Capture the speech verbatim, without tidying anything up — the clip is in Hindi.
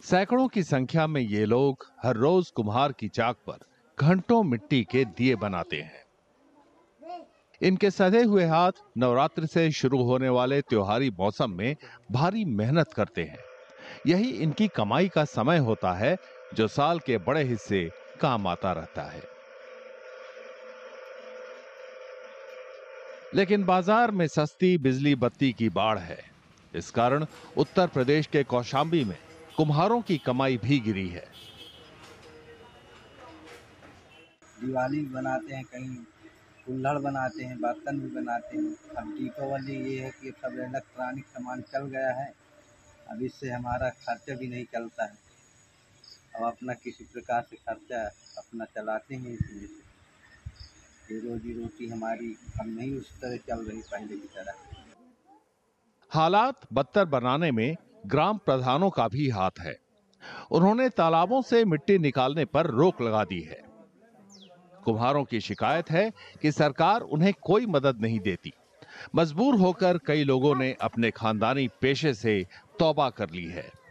सैकड़ों की संख्या में ये लोग हर रोज कुम्हार की चाक पर घंटों मिट्टी के दिए बनाते हैं। इनके सधे हुए हाथ नवरात्र से शुरू होने वाले त्योहारी मौसम में भारी मेहनत करते हैं। यही इनकी कमाई का समय होता है जो साल के बड़े हिस्से काम आता रहता है। लेकिन बाजार में सस्ती बिजली बत्ती की बाढ़ है। इस कारण उत्तर प्रदेश के कौशाम्बी में कुम्हारों की कमाई भी गिरी है। दिवाली बनाते हैं, कहीं कुल्हड़ बनाते हैं, बर्तन भी बनाते हैं। अब दीपावली ये है कि सब इलेक्ट्रॉनिक सामान चल गया है, अब इससे हमारा खर्चा भी नहीं चलता है। अब अपना किसी प्रकार से खर्चा अपना चलाते हैं, इसमें से रोजी रोटी हमारी अब नहीं उस तरह चल रही पहले की तरह। हालात बदतर बनाने में ग्राम प्रधानों का भी हाथ है। उन्होंने तालाबों से मिट्टी निकालने पर रोक लगा दी है। कुम्हारों की शिकायत है कि सरकार उन्हें कोई मदद नहीं देती। मजबूर होकर कई लोगों ने अपने खानदानी पेशे से तौबा कर ली है।